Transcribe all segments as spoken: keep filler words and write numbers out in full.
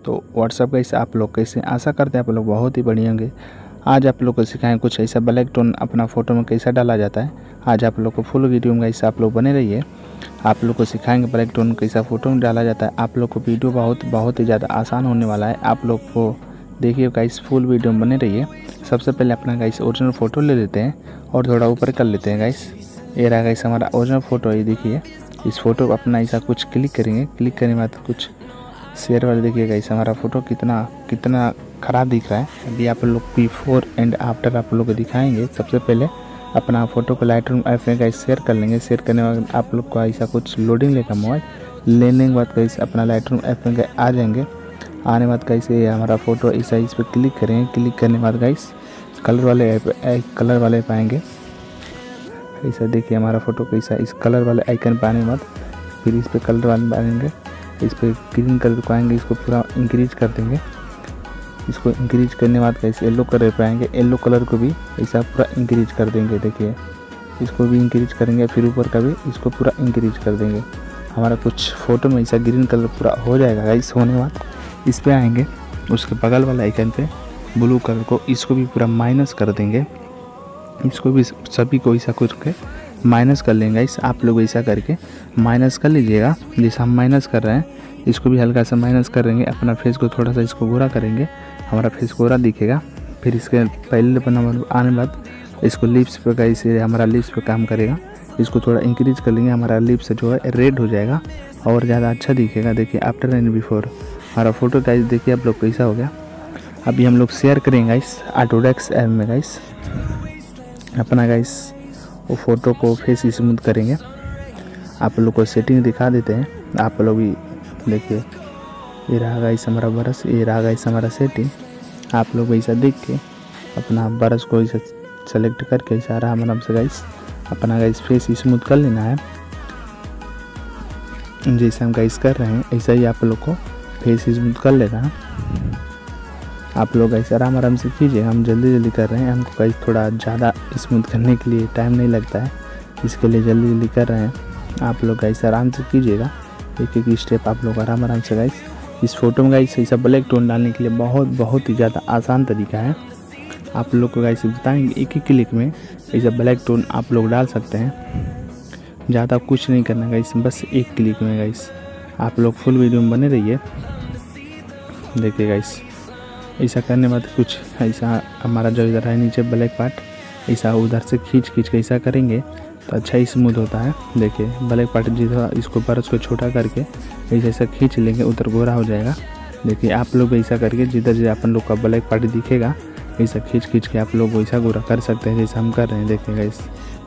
तो WhatsApp guys आप लोग कैसे, आशा करते हैं आप लोग बहुत ही बढ़िया होंगे। आज आप लोग को सिखाएं कुछ ऐसा ब्लैक टोन अपना फ़ोटो में कैसा डाला जाता है। आज आप लोग को फुल वीडियो में गाइस आप लोग बने रहिए, आप लोग को सिखाएंगे ब्लैक टोन कैसा फ़ोटो में डाला जाता है। आप लोग को वीडियो बहुत बहुत ही ज़्यादा आसान होने वाला है, आप लोग को देखिए गाइस फुल वीडियो में बने रहिए। सबसे पहले अपना गाइस ओरिजिनल फ़ोटो ले लेते हैं और थोड़ा ऊपर कर लेते हैं गाइस। ये रहा गाइस हमारा ओरिजिनल फ़ोटो, ये देखिए। इस फ़ोटो अपना ऐसा कुछ क्लिक करेंगे, क्लिक करने के बाद कुछ शेयर वाले देखिए गाइस हमारा फ़ोटो कितना कितना ख़राब दिख रहा है। अभी आप लोग बिफोर एंड आफ्टर आप लोग को दिखाएंगे। सबसे पहले अपना फ़ोटो को लाइटरूम ऐप में गाइस शेयर कर लेंगे। शेयर करने के बाद आप लोग को ऐसा कुछ लोडिंग लेगा मोबाइल, लेने के बाद गाइस अपना लाइटरूम ऐप में आ जाएंगे। आने के बाद गाइस ये हमारा फ़ोटो ऐसा इस पर क्लिक करेंगे। क्लिक करने के बाद गाइस कलर वाले ऐप कलर वाले ऐप आएंगे। ऐसा देखिए हमारा फ़ोटो कैसा, इस कलर वाले आइकन पर आने के बाद फिर इस पर कलर वाले आएंगे। इस पर ग्रीन कलर को आएंगे, इसको पूरा इंक्रीज कर देंगे। इसको इंक्रीज करने के बाद कैसे येलो कलर पे आएंगे, येलो कलर को भी ऐसा पूरा इंक्रीज कर देंगे। देखिए इसको भी इंक्रीज करेंगे, फिर ऊपर का भी इसको पूरा इंक्रीज कर देंगे। हमारा कुछ फ़ोटो में ऐसा ग्रीन कलर पूरा हो जाएगा। गाइस होने के बाद इस पर आएंगे, उसके बगल वाले आइकन पे ब्लू कलर को इसको भी पूरा माइनस कर देंगे। इसको भी सभी को ऐसा करके माइनस कर लेंगे। गाइस आप लोग ऐसा करके माइनस कर लीजिएगा, जैसा हम माइनस कर रहे हैं इसको भी हल्का सा माइनस करेंगे। अपना फेस को थोड़ा सा इसको गोरा करेंगे, हमारा फेस गोरा दिखेगा। फिर इसके पहले नंबर आने के बाद इसको लिप्स पे गाइस हमारा लिप्स पे काम करेगा। इसको थोड़ा इंक्रीज कर लेंगे, हमारा लिप्स जो है रेड हो जाएगा और ज़्यादा अच्छा दिखेगा। देखिए आफ्टर एंड बिफोर हमारा फ़ोटो गाइस देखिए आप लोग कैसा हो गया। अभी हम लोग शेयर करेंगे गाइस ऑटोडेस्क ऐप में। गाइस अपना गाइस वो फ़ोटो को फेस स्मूथ करेंगे। आप लोग को सेटिंग दिखा देते हैं, आप लोग भी देखिए। ये रहा गाइस हमारा ब्रश, ये रहा गाइस हमारा सेटिंग। आप लोग ऐसा देख के अपना ब्रश को ऐसा सेलेक्ट करके ऐसा आराम आराम से गाइस अपना गाइस फेस स्मूथ कर लेना है। जैसे हम गाइस कर रहे हैं ऐसा ही आप लोग को फेस स्मूथ कर लेना है। आप लोग ऐसे आराम आराम से कीजिए, हम जल्दी जल्दी कर रहे हैं। हमको गाइस थोड़ा ज़्यादा स्मूथ करने के लिए टाइम नहीं लगता है, इसके लिए जल्दी जल्दी कर रहे हैं। आप लोग गाइस आराम से कीजिएगा, एक एक स्टेप आप लोग आराम आराम से। गाइस इस फोटो में गाइस ऐसा ब्लैक टोन डालने के लिए बहुत बहुत ही ज़्यादा आसान तरीका है। आप लोग को गाइस बताएंगे, एक ही क्लिक में ऐसा ब्लैक टोन आप लोग डाल सकते हैं। ज़्यादा कुछ नहीं करना गाइस, बस एक क्लिक में। गाइस आप लोग फुल वीडियो में बने रहिए। देखिए गाइस ऐसा करने के बाद कुछ ऐसा हमारा जो इधर है नीचे ब्लैक पार्ट ऐसा उधर से खींच खींच के ऐसा करेंगे तो अच्छा ही स्मूथ होता है। देखिए ब्लैक पार्ट जिधर इसको ब्रश को छोटा करके ऐसा ऐसा खींच लेंगे, उधर गोरा हो जाएगा। देखिए आप लोग ऐसा करके जिधर जिधर अपन लोग का ब्लैक पार्ट दिखेगा ऐसा खींच खींच के आप लोग वैसा गोरा कर सकते हैं जैसा हम कर रहे हैं। देखिए गाइस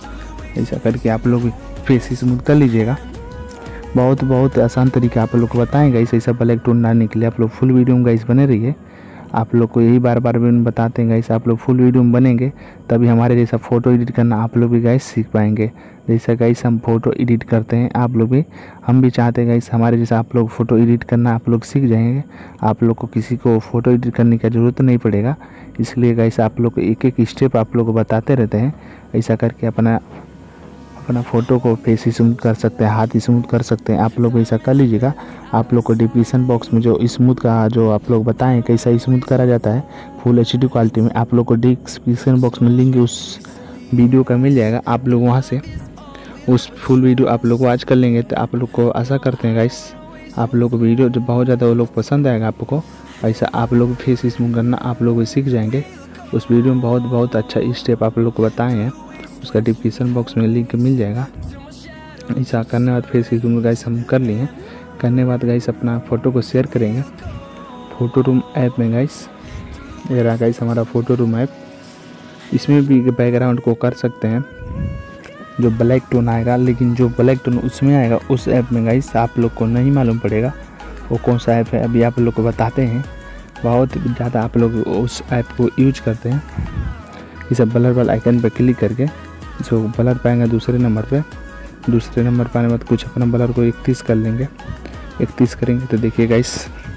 ऐसा करके आप लोग फेस स्मूथ कर लीजिएगा। बहुत बहुत आसान तरीका आप लोग को बताएंगे इस ऐसा ब्लैक टोन डालने के लिए। आप लोग फुल वीडियो में गाइस बने रहिए। आप लोग को यही बार बार भी बताते हैं गाइस, आप लोग फुल वीडियो में बनेंगे तभी हमारे जैसा फ़ोटो एडिट करना आप लोग भी गाइस सीख पाएंगे। जैसा गाइस हम फ़ोटो एडिट करते हैं आप लोग भी, हम भी चाहते हैं गाइस हमारे जैसा आप लोग फ़ोटो एडिट करना आप लोग सीख जाएंगे। आप लोग को किसी को फ़ोटो एडिट करने की ज़रूरत नहीं पड़ेगा। इसलिए गाइस आप लोग को एक एक स्टेप आप लोग को बताते रहते हैं। ऐसा करके अपना अपना फ़ोटो को फेस स्मूथ कर सकते हैं, हाथ स्मूथ कर सकते हैं। आप लोग ऐसा कर लीजिएगा। आप लोग को डिस्क्रिप्शन बॉक्स में जो स्मूथ का जो आप लोग बताएं कैसा स्मूथ करा जाता है फुल एच डी क्वालिटी में, आप लोग को डिस्क्रिप्शन बॉक्स में लिंक उस वीडियो का मिल जाएगा। आप लोग वहां से उस फुल वीडियो आप लोग वॉच कर लेंगे। तो आप लोग को आशा करते हैं गाइस आप लोग को वीडियो जो बहुत ज़्यादा वो लोग पसंद आएगा आपको। ऐसा आप लोग फेस स्मूथ करना आप लोग सीख जाएंगे। उस वीडियो में बहुत बहुत अच्छा स्टेप आप लोग को बताए हैं, उसका डिस्क्रिप्शन बॉक्स में लिंक मिल जाएगा। ऐसा करने के बाद फेस स्मूथ गाइस हम कर लिए। करने के बाद गाइस अपना फ़ोटो को शेयर करेंगे फ़ोटो रूम ऐप में। गाइस ये रहा गाइस हमारा फ़ोटो रूम ऐप। इसमें भी बैकग्राउंड को कर सकते हैं जो ब्लैक टोन आएगा, लेकिन जो ब्लैक टोन उसमें आएगा उस ऐप में गाइस आप लोग को नहीं मालूम पड़ेगा वो कौन सा ऐप है। अभी आप लोग को बताते हैं। बहुत ज़्यादा आप लोग उस ऐप को यूज करते हैं। इस ब्लर वाला आइकन पर क्लिक करके इसको ब्लर पाएंगे दूसरे नंबर पे। दूसरे नंबर पाने के बाद कुछ अपना ब्लर को इकतीस कर लेंगे। इकतीस करेंगे तो देखिए गाइस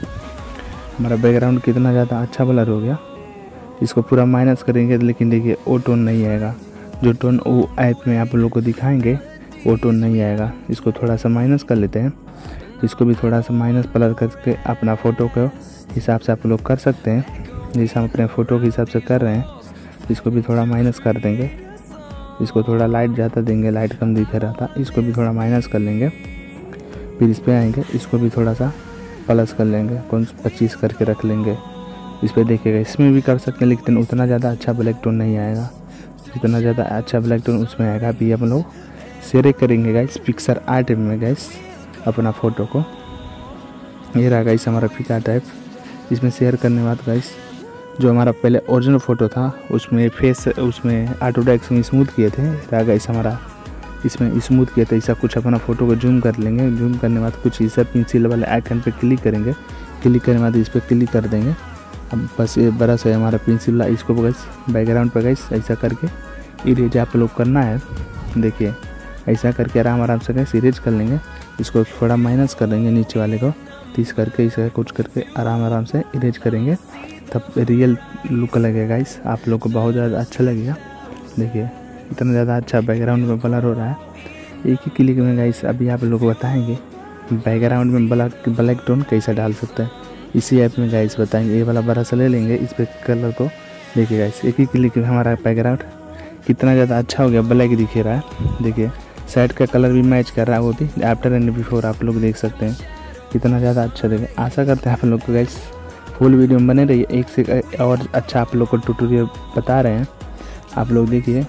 हमारा बैकग्राउंड कितना ज़्यादा अच्छा ब्लर हो गया। इसको पूरा माइनस करेंगे लेकिन देखिए वो टोन नहीं आएगा, जो टोन वो ऐप में आप लोग को दिखाएंगे वो टोन नहीं आएगा। इसको थोड़ा सा माइनस कर लेते हैं। इसको भी थोड़ा सा माइनस ब्लर करके अपना फ़ोटो को हिसाब से आप लोग कर सकते हैं। जैसे हम अपने फ़ोटो के हिसाब से कर रहे हैं, इसको भी थोड़ा माइनस कर देंगे। इसको थोड़ा लाइट ज़्यादा देंगे, लाइट कम दिख रहा था, इसको भी थोड़ा माइनस कर लेंगे। फिर इस पर आएंगे, इसको भी थोड़ा सा प्लस कर लेंगे, कौन पच्चीस करके रख लेंगे। इस पर देखिएगा, इसमें भी कर सकते हैं लेकिन उतना ज़्यादा अच्छा ब्लैक टोन नहीं आएगा, जितना ज़्यादा अच्छा ब्लैक टोन उसमें आएगा। अभी हम लोग शेयर करेंगे गाइस पिक्चर आर्ट में गाइस अपना फ़ोटो को। ये रहा गाइस हमारा पिक आर्ट टाइप। इसमें शेयर करने के बाद गाइस जो हमारा पहले ओरिजिनल फ़ोटो था उसमें फेस उसमें ऑटोडेस्क में स्मूथ किए थे, रहा गाइस हमारा इसमें स्मूथ किया था। ऐसा कुछ अपना फ़ोटो को जूम कर लेंगे। जूम करने के बाद कुछ इस पेंसिल वाले आइकन पे क्लिक करेंगे। क्लिक करने के बाद इस पर क्लिक कर देंगे। अब बस ये बड़ा सा हमारा पेंसिल वाला, इसको गाइस बैकग्राउंड पर गाइस ऐसा करके इरेज आप लोग करना है। देखिए ऐसा करके आराम आराम से गाइस इरेज कर लेंगे। इसको थोड़ा माइनस कर लेंगे नीचे वाले को, तीस करके इसे कुछ करके आराम आराम से इरेज करेंगे, तब रियल लुक लगेगा गाइस। आप लोग को बहुत ज़्यादा अच्छा लगेगा। देखिए इतना ज़्यादा अच्छा बैकग्राउंड में ब्लर हो रहा है। एक ही क्लिक में गाइस अभी आप लोग को बताएंगे बैकग्राउंड में ब्लैक ब्लैक टोन कैसा डाल सकता है। इसी ऐप में गाइस बताएंगे। ये वाला बड़ा सा ले लेंगे, इस पर कलर को देखिए गाइस एक ही क्लिक में हमारा बैकग्राउंड कितना ज़्यादा अच्छा हो गया, ब्लैक दिख रहा है। देखिए साइड का कलर भी मैच कर रहा है, वो भी आफ्टर एंड बिफोर आप लोग देख सकते हैं कितना ज़्यादा अच्छा देखे। आशा करते हैं आप लोग को गाइस फुल वीडियो में बने रहिए, एक से और अच्छा आप लोग को ट्यूटोरियल बता रहे हैं, आप लोग देखिए।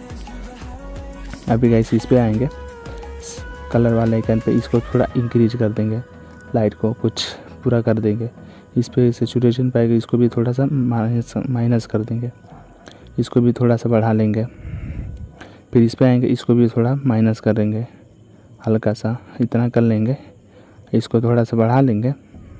अभी गाइस इस पे आएंगे कलर वाले आइकन पे, इसको थोड़ा इंक्रीज कर देंगे, लाइट को कुछ पूरा कर देंगे। इस पे सैचुरेशन पाएगा, इसको भी थोड़ा सा माइनस माइनस कर देंगे, इसको भी थोड़ा सा बढ़ा लेंगे। फिर इस पे आएंगे, इसको भी थोड़ा माइनस करेंगे, हल्का सा इतना कर लेंगे, इसको थोड़ा सा बढ़ा लेंगे।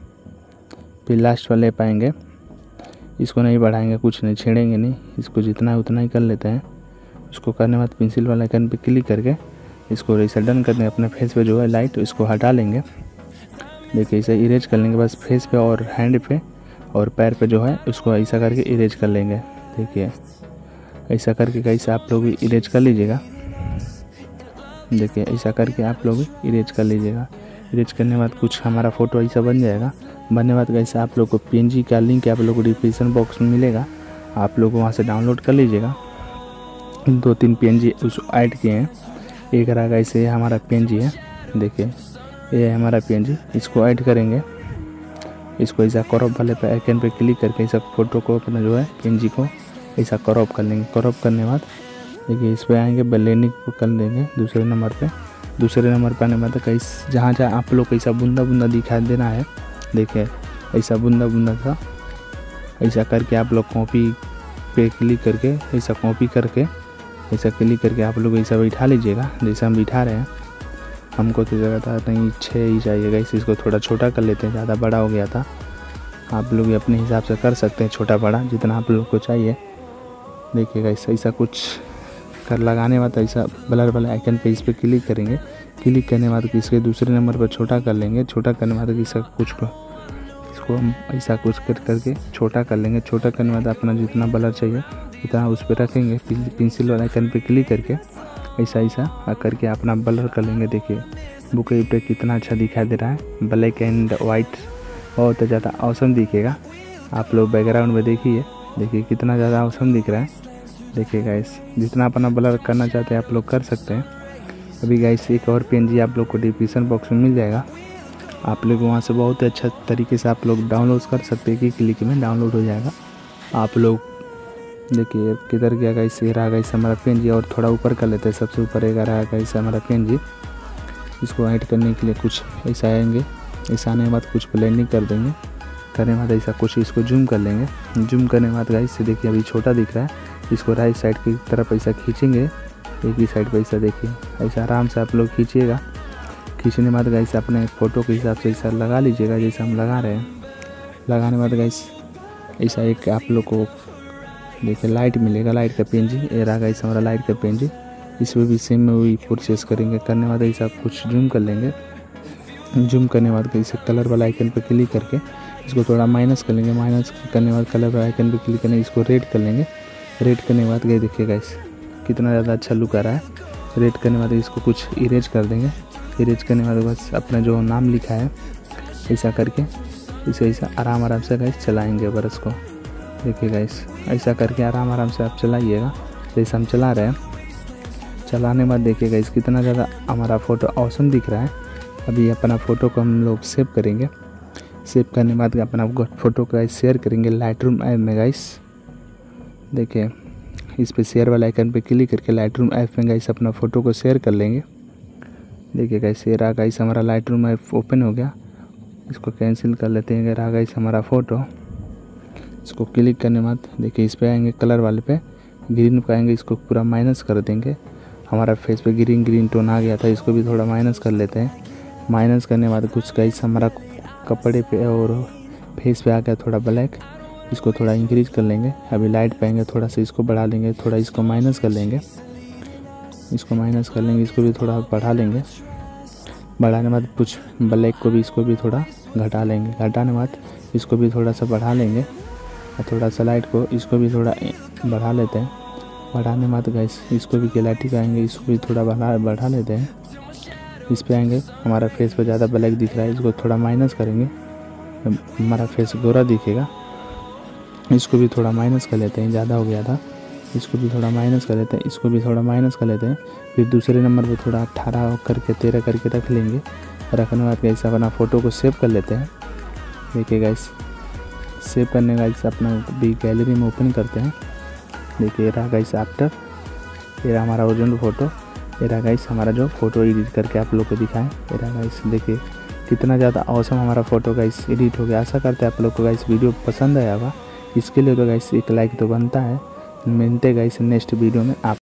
फिर लास्ट वाले पाएंगे, इसको नहीं बढ़ाएंगे, कुछ नहीं छेड़ेंगे नहीं, इसको जितना है उतना ही कर लेते हैं। उसको करने के बाद पेंसिल वाला आइकन पे क्लिक करके इसको ऐसा डन करने अपने फेस पे जो है लाइट इसको हटा लेंगे। देखिए इसे इरेज कर लेंगे, बस फेस पे और हैंड पे और पैर पे जो है उसको ऐसा करके इरेज कर लेंगे। देखिए ऐसा करके कैसे आप लोग भी इरेज कर लीजिएगा। देखिए ऐसा करके आप लोग भी इरेज कर लीजिएगा। इरेज करने के बाद कुछ हमारा फ़ोटो ऐसा बन जाएगा। बनने के बाद कैसे आप लोग को पीएनजी का लिंक आप लोग को डिस्क्रिप्शन बॉक्स में मिलेगा, आप लोग वहाँ से डाउनलोड कर लीजिएगा। दो तीन पीएनजी उस ऐड किए हैं। एक रहा कैसे हमारा पीएनजी है, देखिए ये है हमारा पीएनजी, इसको ऐड करेंगे। इसको ऐसा क्रॉप वाले पे आइकन पे क्लिक करके ऐसा फ़ोटो को अपना जो है पीएनजी को ऐसा क्रॉप कर लेंगे। क्रॉप करने के बाद देखिए इस पर आएंगे, ब्लेंडिंग को कर देंगे दूसरे नंबर पे। दूसरे नंबर पर आने के बाद कैसे जहाँ जहाँ आप लोग को ऐसा बूंदा बूंदा दिखाई देना है, देखिए ऐसा बूंदा बूंदा था, ऐसा करके आप लोग कॉपी पे क्लिक करके ऐसा कॉपी करके ऐसा क्लिक करके आप लोग ऐसा बैठा लीजिएगा। जैसे हम बिठा रहे हैं, हमको तो जगह था नहीं छः ही चाहिएगा, इस इसको थोड़ा छोटा कर लेते हैं, ज़्यादा बड़ा हो गया था। आप लोग अपने हिसाब से कर सकते हैं छोटा बड़ा जितना आप लोग को चाहिए। देखिएगा ऐसा ऐसा कुछ कर लगाने बाद ऐसा ब्लर वाले आइकन पे इस पर क्लिक करेंगे। क्लिक करने के बाद इसके दूसरे नंबर पर छोटा कर लेंगे। छोटा करने के बाद इसका कुछ को इसको हम ऐसा कुछ कर करके छोटा कर लेंगे। छोटा करने के बाद अपना जितना ब्लर चाहिए उतना उस पर रखेंगे। पेंसिल वाले आइकन पे क्लिक करके ऐसा ऐसा करके अपना ब्लर कर लेंगे। देखिए बुक पे कितना अच्छा दिखाई दे रहा है, ब्लैक एंड वाइट, बहुत ज़्यादा औसम दिखेगा। आप लोग बैकग्राउंड में देखिए, देखिए कितना ज़्यादा औसम दिख रहा है। देखिए गाइस जितना अपना ब्लर करना चाहते हैं आप लोग कर सकते हैं। अभी गाइस एक और पीएनजी आप लोग को डिस्क्रिप्शन बॉक्स में मिल जाएगा, आप लोग वहाँ से बहुत अच्छा तरीके से आप लोग डाउनलोड कर सकते हैं। कि क्लिक में डाउनलोड हो जाएगा। आप लोग देखिए किधर गया गाइस, ये रहा गाइस हमारा पीएनजी, और थोड़ा ऊपर कर लेते हैं, सबसे ऊपर एक रहा गाइस हमारा पीएनजी। इसको ऐड करने के लिए कुछ ऐसा आएंगे, ऐसा आने के बाद कुछ ब्लेंडिंग कर देंगे। करने के बाद ऐसा कुछ इसको जूम कर लेंगे। जूम करने के बाद गाइस देखिए अभी छोटा दिख रहा है, इसको राइट साइड की तरफ ऐसा खींचेंगे, एक ही साइड पर ऐसा देखिए ऐसा आराम से आप लोग खींचिएगा। खींचने के बाद गाइस अपने फ़ोटो के हिसाब से ऐसा लगा लीजिएगा जैसे हम लगा रहे हैं। लगाने के बाद गाइस ऐसा एक आप लोग को देखिए लाइट मिलेगा, लाइट का पीएनजी। ये रहा गाइस हमारा लाइट का पीएनजी। इसमें भी सेम में वही परचेस करेंगे। करने के बाद ऐसा कुछ जूम कर लेंगे। जूम करने के बाद इसे कलर वाला आइकन पर क्लिक करके इसको थोड़ा माइनस कर लेंगे। माइनस करने के बाद कलर वाला आइकन पर क्लिक करने इसको रेड कर लेंगे। रेड करने के बाद गए देखिए गाइस कितना ज़्यादा अच्छा लुक आ रहा है। रेड करने के बाद इसको कुछ इरेज कर देंगे। इरेज करने के बाद बस अपना जो नाम लिखा है ऐसा करके इसे ऐसा आराम आराम से गाइस चलाएंगे ब्रश को। देखिए गाइस ऐसा करके आराम आराम से आप चलाइएगा जैसे हम चला रहे हैं। चलाने के बाद देखिए गाइस कितना ज़्यादा हमारा फ़ोटो ऑसम दिख रहा है। अभी अपना फ़ोटो को हम लोग सेव करेंगे। सेव करने के बाद अपना फ़ोटो को गाइस शेयर करेंगे लाइट रूम ऐप में गाइस। देखिए इस पे शेयर वाला आइकन पे क्लिक करके लाइट रूम ऐप में गाइस अपना फ़ोटो को शेयर कर लेंगे। देखिए गाइस ये रहा गाइस हमारा लाइट रूम ऐप ओपन हो गया। इसको कैंसिल कर लेते हैं। रहा गाइस हमारा फ़ोटो। इसको क्लिक करने के बाद देखिए इस पे आएंगे कलर वाले पे ग्रीन पे आएंगे, इसको पूरा माइनस कर देंगे। हमारा फेस पे ग्रीन ग्रीन टोन आ गया था, इसको भी थोड़ा माइनस कर लेते हैं। माइनस करने के बाद कुछ गाइस हमारा कपड़े पे और फेस पे आ गया थोड़ा ब्लैक, इसको थोड़ा इंक्रीज कर लेंगे। अभी लाइट पे आएंगे, थोड़ा सा इसको बढ़ा लेंगे, थोड़ा इसको माइनस कर लेंगे। इसको माइनस कर लेंगे, इसको भी थोड़ा बढ़ा लेंगे। बढ़ाने के बाद कुछ ब्लैक को भी इसको भी थोड़ा घटा लेंगे। घटाने के बाद इसको भी थोड़ा सा बढ़ा लेंगे और थोड़ा सा लाइट को इसको भी थोड़ा बढ़ा लेते हैं। बढ़ाने के बाद गाइस इसको भी क्लैरिटी पे आएंगे, इसको भी थोड़ा बढ़ा बढ़ा लेते हैं। इस पे आएंगे, हमारा फेस पे ज़्यादा ब्लैक दिख रहा है, इसको थोड़ा माइनस करेंगे, हमारा फेस गोरा दिखेगा। इसको भी थोड़ा माइनस कर लेते हैं, ज़्यादा हो गया था, इसको भी थोड़ा माइनस कर लेते हैं। इसको भी थोड़ा माइनस कर लेते हैं। फिर दूसरे नंबर पे थोड़ा अट्ठारह करके तेरह करके रख लेंगे। रखने के बाद गाइस अपना फ़ोटो को सेव कर लेते हैं। देखिए गाइस सेव करने गाइस अपना भी गैलरी में ओपन करते हैं। देखिए रहा गाइस आफ्टर, ये रहा हमारा ओरिजिनल फ़ोटो। ये रहा गाइस हमारा जो फ़ोटो एडिट करके आप लोग को दिखाएं। ये रहा गाइस देखिए कितना ज़्यादा ऑसम हमारा फ़ोटो गाइस एडिट हो गया। आशा करते हैं आप लोग को गाइस वीडियो पसंद आया होगा। इसके लिए तो गाइस एक लाइक तो बनता है। मिलते गाइस नेक्स्ट वीडियो में आप